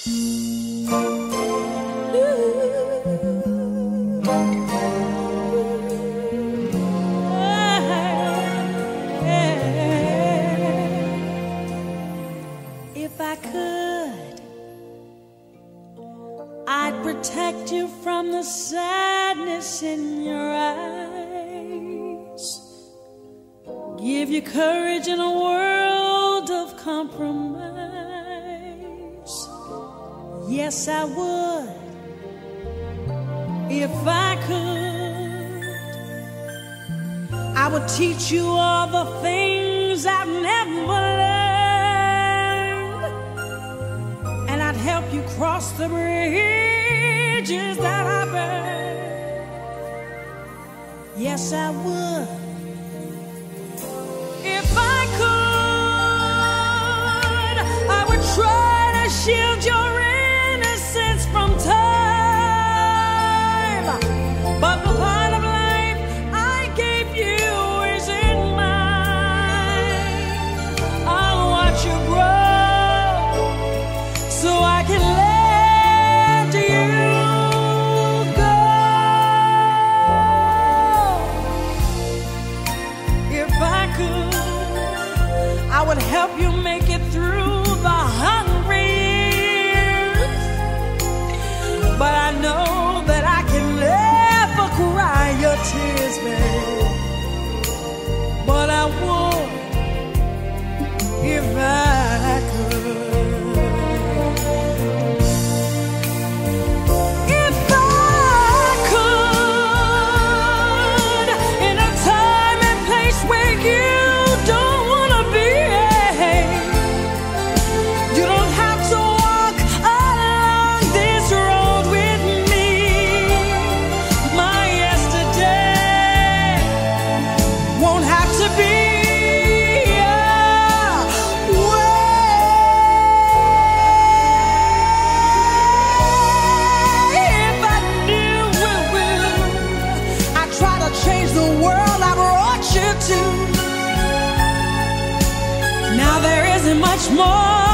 If I could, I'd protect you from the sadness in your eyes, give you courage in a world of compromise. Yes, I would, if I could. I would teach you all the things I've never learned, and I'd help you cross the bridges that I burned. Yes, I would, if I could. I would try to shield your innocence from time, but the part of life I gave you isn't mine. I'll watch you grow so I can let you go. If I could, I would help you make it through the hungry years. But I know that I can never cry your tears, babe. But I would if I could. If I could, in a time and place where you don't wanna be. You don't have to walk along this road with me. My yesterday won't have to be if I knew I'd try to change the world I brought you to. Now there isn't much more